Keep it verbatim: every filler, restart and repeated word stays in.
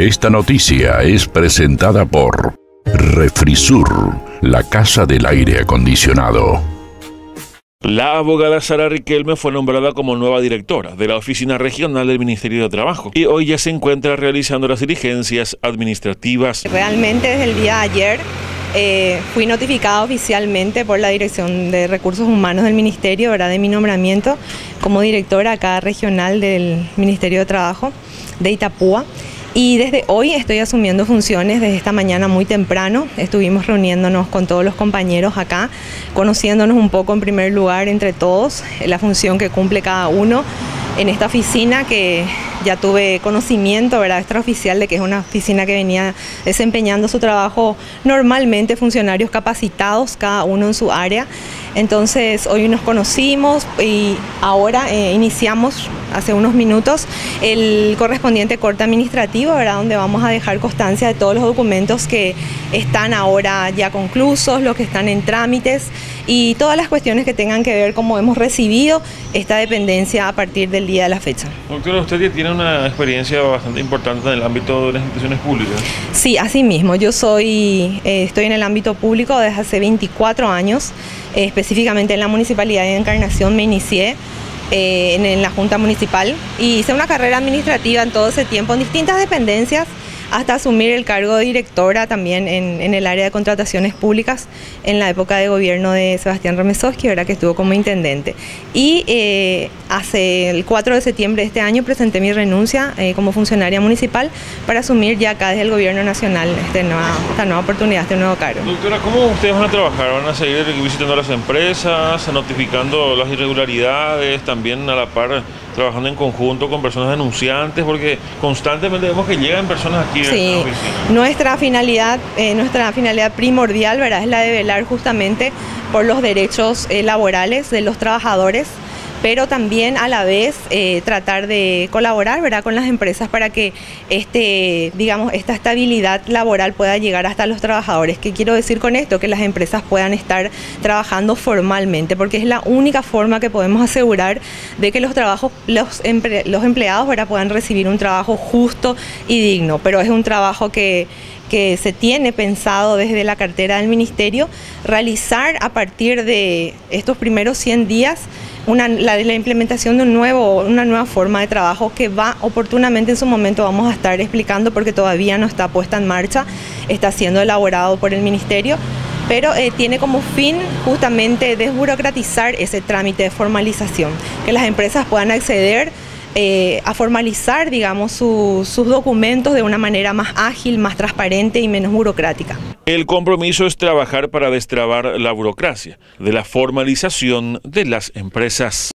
Esta noticia es presentada por Refrisur, la casa del aire acondicionado. La abogada Sara Riquelme fue nombrada como nueva directora de la Oficina Regional del Ministerio de Trabajo y hoy ya se encuentra realizando las diligencias administrativas. Realmente desde el día de ayer eh, fui notificada oficialmente por la Dirección de Recursos Humanos del Ministerio, ¿verdad?, de mi nombramiento como directora acá regional del Ministerio de Trabajo de Itapúa. Y desde hoy estoy asumiendo funciones, desde esta mañana muy temprano. Estuvimos reuniéndonos con todos los compañeros acá, conociéndonos un poco en primer lugar entre todos, la función que cumple cada uno en esta oficina, que ya tuve conocimiento, ¿verdad?, extraoficial de que es una oficina que venía desempeñando su trabajo normalmente, funcionarios capacitados, cada uno en su área. Entonces hoy nos conocimos y ahora eh, iniciamos hace unos minutos el correspondiente corte administrativo, ¿verdad?, donde vamos a dejar constancia de todos los documentos que están ahora ya conclusos, los que están en trámites y todas las cuestiones que tengan que ver cómo hemos recibido esta dependencia a partir del día de la fecha. Doctora, usted ya tiene una experiencia bastante importante en el ámbito de las instituciones públicas. Sí, así mismo, yo soy, eh, estoy en el ámbito público desde hace veinticuatro años, eh, específicamente en la Municipalidad de Encarnación me inicié eh, en, en la Junta Municipal y hice una carrera administrativa en todo ese tiempo en distintas dependencias, hasta asumir el cargo de directora también en, en el área de contrataciones públicas en la época de gobierno de Sebastián Remesoski, ¿verdad?, que estuvo como intendente. Y eh, hace el cuatro de septiembre de este año presenté mi renuncia eh, como funcionaria municipal para asumir ya acá desde el gobierno nacional este nueva, esta nueva oportunidad, este nuevo cargo. Doctora, ¿cómo ustedes van a trabajar? ¿Van a seguir visitando las empresas, notificando las irregularidades, también a la par trabajando en conjunto con personas denunciantes? Porque constantemente vemos que llegan personas aquí. Sí, nuestra finalidad, eh, nuestra finalidad primordial, ¿verdad?, es la de velar justamente por los derechos eh, laborales de los trabajadores, pero también a la vez eh, tratar de colaborar, ¿verdad?, con las empresas para que este, digamos, esta estabilidad laboral pueda llegar hasta los trabajadores. ¿Qué quiero decir con esto? Que las empresas puedan estar trabajando formalmente, porque es la única forma que podemos asegurar de que los trabajos, los, emple, los empleados, ¿verdad?, puedan recibir un trabajo justo y digno, pero es un trabajo que que se tiene pensado desde la cartera del Ministerio realizar a partir de estos primeros cien días una, la, la implementación de un nuevo, una nueva forma de trabajo que va oportunamente en su momento vamos a estar explicando porque todavía no está puesta en marcha, está siendo elaborado por el Ministerio, pero eh, tiene como fin justamente desburocratizar ese trámite de formalización, que las empresas puedan acceder Eh, a formalizar, digamos, su, sus documentos de una manera más ágil, más transparente y menos burocrática. El compromiso es trabajar para destrabar la burocracia de la formalización de las empresas.